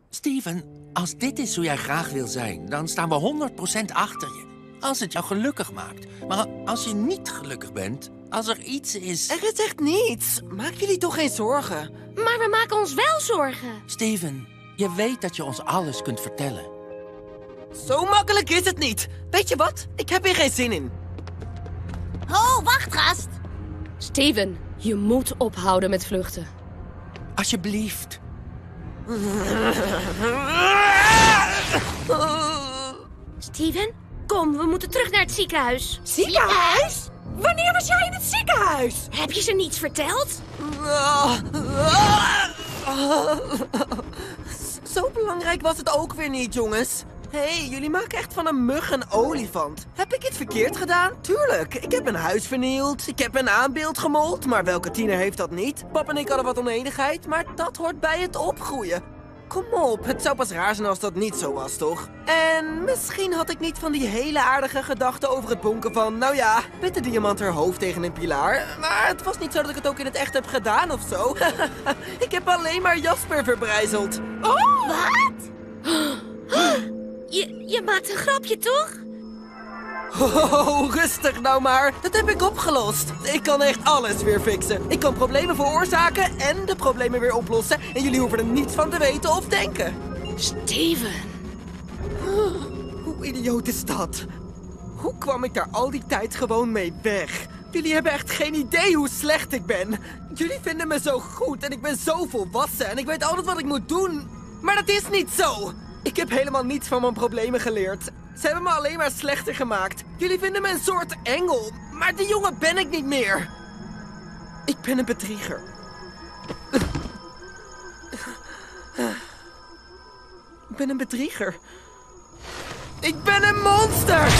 Steven, als dit is hoe jij graag wil zijn, dan staan we 100% achter je. Als het jou gelukkig maakt. Maar als je niet gelukkig bent, als er iets is... Er is echt niets. Maak jullie toch geen zorgen. Maar we maken ons wel zorgen. Steven, je weet dat je ons alles kunt vertellen. Zo makkelijk is het niet. Weet je wat? Ik heb hier geen zin in. Oh, wacht, gast. Steven, je moet ophouden met vluchten. Alsjeblieft. Steven, kom, we moeten terug naar het ziekenhuis. Ziekenhuis? Wanneer was jij in het ziekenhuis? Heb je ze niets verteld? Zo belangrijk was het ook weer niet, jongens. Hé, jullie maken echt van een mug een olifant. Heb ik iets verkeerd gedaan? Tuurlijk, ik heb een huis vernield. Ik heb een aanbeeld gemold. Maar welke tiener heeft dat niet? Pap en ik hadden wat onenigheid, maar dat hoort bij het opgroeien. Kom op, het zou pas raar zijn als dat niet zo was, toch? En misschien had ik niet van die hele aardige gedachten over het bonken van... Nou ja, met de diamant haar hoofd tegen een pilaar. Maar het was niet zo dat ik het ook in het echt heb gedaan of zo. Ik heb alleen maar Jasper verbrijzeld. Oh, wat? Je maakt een grapje, toch? Oh, rustig nou maar. Dat heb ik opgelost. Ik kan echt alles weer fixen. Ik kan problemen veroorzaken en de problemen weer oplossen. En jullie hoeven er niets van te weten of denken. Steven. Hoe idioot is dat? Hoe kwam ik daar al die tijd gewoon mee weg? Jullie hebben echt geen idee hoe slecht ik ben. Jullie vinden me zo goed en ik ben zo volwassen en ik weet altijd wat ik moet doen. Maar dat is niet zo. Ik heb helemaal niets van mijn problemen geleerd. Ze hebben me alleen maar slechter gemaakt. Jullie vinden me een soort engel. Maar die jongen ben ik niet meer. Ik ben een bedrieger. Ik ben een bedrieger. Ik ben een monster!